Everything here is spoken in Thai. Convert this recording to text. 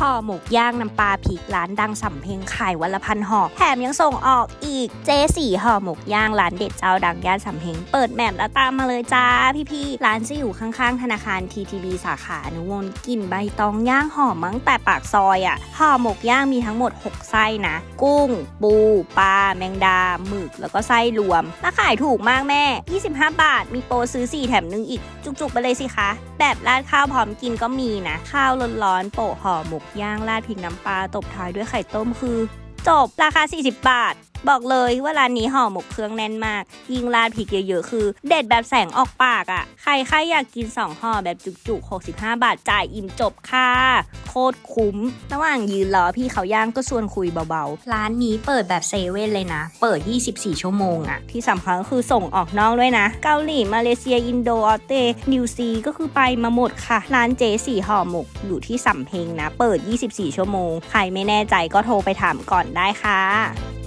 ห่อหมกย่างน้ำปลาพริกร้านดังสำเพ็งขายวันละ1,000 ห่อแถมยังส่งออกอีกเจสี่ห่อหมกย่างร้านเด็ดเจ้าดังย่านสำเพ็งเปิดแมปแล้วตามมาเลยจ้าพี่ๆร้านจะอยู่ข้างๆธนาคาร TTB สาขาอนุวงศ์กลิ่นใบตองย่างหอมมั้งแต่ปากซอยห่อหมกย่างมีทั้งหมด6ไส้นะกุ้งปูปลาแมงดาหมึกแล้วก็ไส้รวมราคาขายถูกมากแม่25 บาทมีโปรซื้อ4แถม1อีกจุกๆไปเลยสิคะแบบราดข้าวพร้อมกินก็มีนะข้าวร้อนๆโปะห่อหมกย่างราดพริกน้ำปลาตบท้ายด้วยไข่ต้มคือจบราคา40 บาทบอกเลยว่าร้านนี้ห่อหมกเครื่องแน่นมากยิ่งราดพริกเยอะๆคือเด็ดแบบแสงออกปากใครอยากกิน2ห่อแบบจุกๆ65 บาทจ่ายอิ่มจบค่ะโคตรคุ้มระหว่างยืนรอพี่เขาย่างก็ชวนคุยเบาๆร้านนี้เปิดแบบเซเว่นเลยนะเปิด24 ชั่วโมงที่สำคัญก็คือส่งออกนอกด้วยนะเกาหลีมาเลเซียอินโดออสเตรนิวซีก็คือไปมาหมดค่ะร้านเจสี่ห่อหมกอยู่ที่สำเพ็งนะเปิด24 ชั่วโมงใครไม่แน่ใจก็โทรไปถามก่อนได้ค่ะ